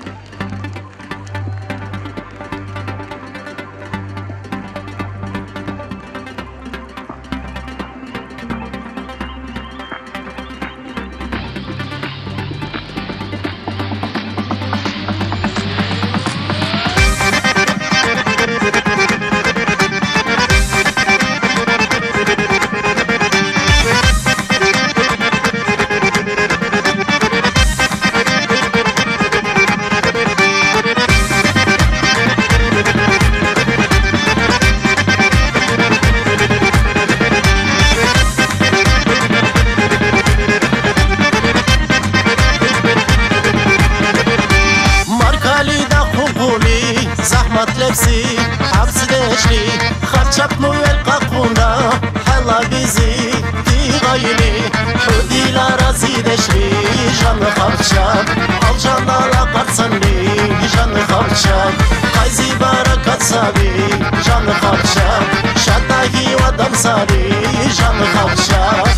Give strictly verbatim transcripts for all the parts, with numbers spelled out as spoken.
لبسي حبس دشلي خرشب مويل قاقونا حلا بيزي دي غيلي حودي لا راسي دشلي جان خرشب الجان لا قرصني جان خرشب قايزي بركات سابي جان خرشب شداهي ودم ساري جان خرشب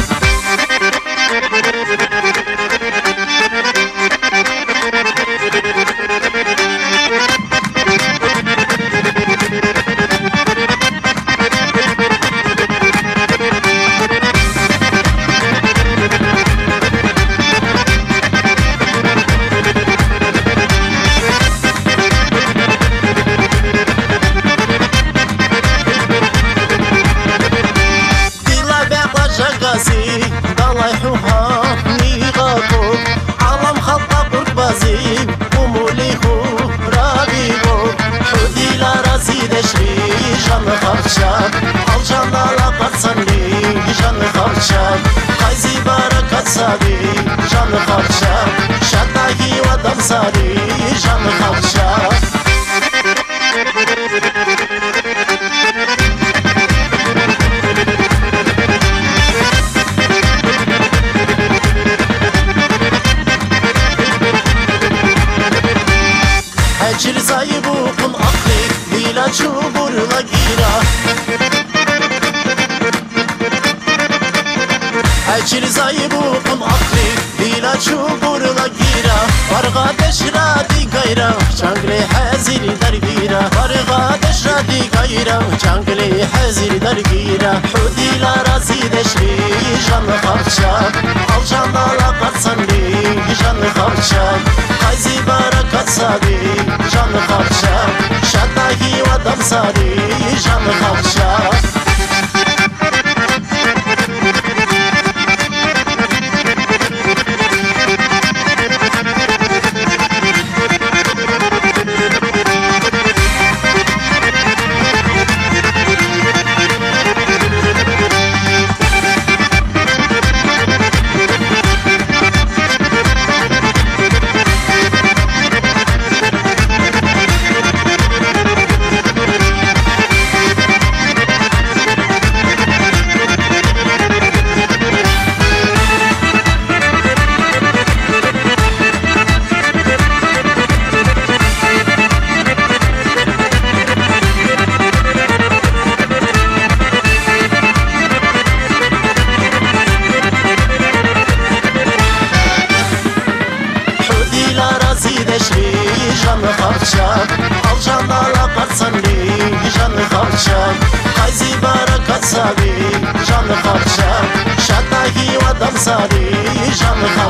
دالای خوها نیغاکو عالم خلقا قربازی ومولی خو رابی بو حودی لارازی دشری جان خرشب الجان لا قرصنی جان خرشب قایزی برکت سابی جان خرشب شداهی و دمساری جان خرشب Hecir zayıbukun akli Bila çuburla gira Hecir zayıbukun akli Bila çuburla gira Varga deşradi gayra Çangli hazir dergira Varga deşradi gayra Çangli hazir dergira Hudi la razi deşri Jan kharşab Alcan la qarsanli Jan kharşab Qayzi barakat sabi Jan kharşab Şadahi ve damsari Jan kharşab Jan kharşab Alcan la qarsanli Jan kharşab Qayzi barakat sabi Jan kharşab Şadahi ve damsari Jan